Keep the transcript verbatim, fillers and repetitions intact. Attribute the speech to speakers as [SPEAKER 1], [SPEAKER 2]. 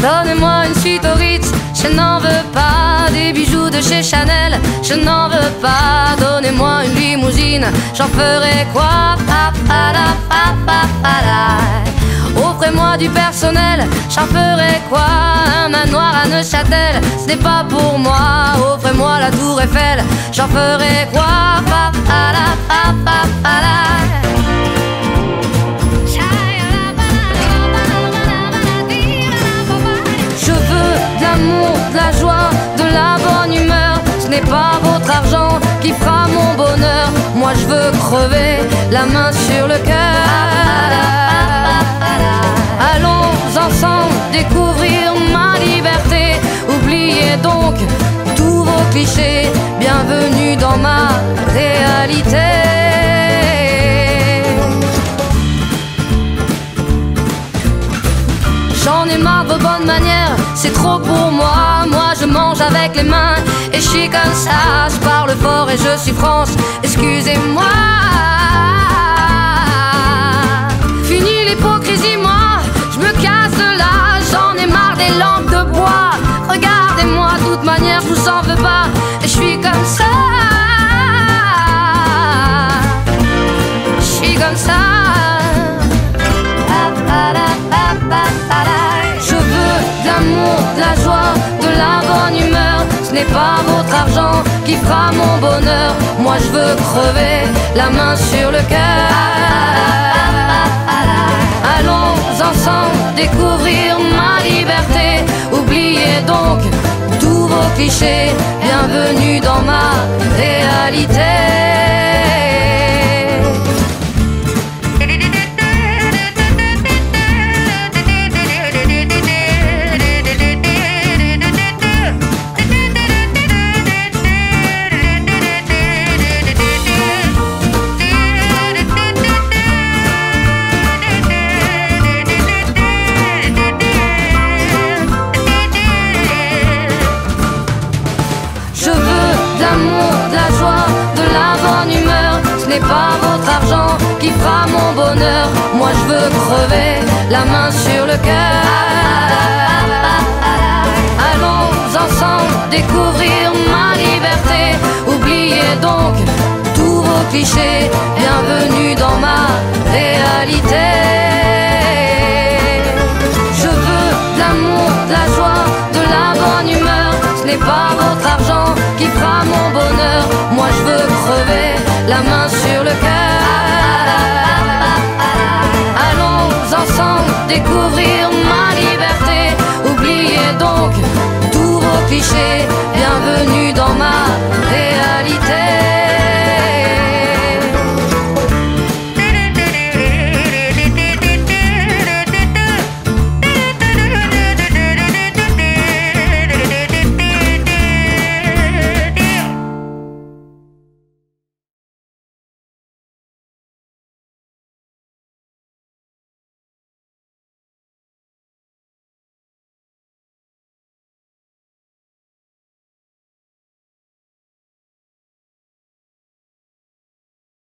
[SPEAKER 1] Donnez-moi une suite au Ritz, je n'en veux pas. Des bijoux de chez Chanel, je n'en veux pas. Donnez-moi une limousine, j'en ferai quoi? Offrez-moi du personnel, j'en ferai quoi? Un manoir à Neuchâtel, ce n'est pas pour moi. Offrez-moi la tour Eiffel, j'en ferai quoi? Je veux de l'amour, de la joie, de la bonne humeur. Ce n'est pas votre argent qui fera mon bonheur. Moi je veux crever, la main sur le cœur. Allons ensemble découvrir ma liberté. Oubliez donc tous vos clichés. Bienvenue dans ma réalité. J'en ai marre de vos bonnes manières, c'est trop pour moi. Moi je mange avec les mains et je suis comme ça. Je parle fort et je suis France, excusez-moi. Fini l'hypocrisie, moi je me casse de là. J'en ai marre des lampes de bois. Regardez-moi, de toute manière je vous en veux pas. Et je suis comme ça. Je suis comme ça. Je veux de l'amour, de la joie, de la bonne humeur. Ce n'est pas votre argent qui fera mon bonheur. Moi je veux crever, la main sur le cœur. Allons ensemble découvrir ma liberté. Oubliez donc tous vos clichés. Bienvenue dans ma réalité. Ce n'est pas votre argent qui fera mon bonheur. Moi je veux crever, la main sur le cœur. Allons ensemble découvrir ma liberté. Oubliez donc tous vos clichés. Bienvenue dans ma réalité. Je veux de l'amour, de la joie, de la bonne humeur. Ce n'est pas votre argent qui fera mon bonheur. Moi je veux crever, la main sur le cœur. Allons ensemble découvrir ma liberté. Oubliez donc tous vos clichés. Bienvenue dans ma réalité.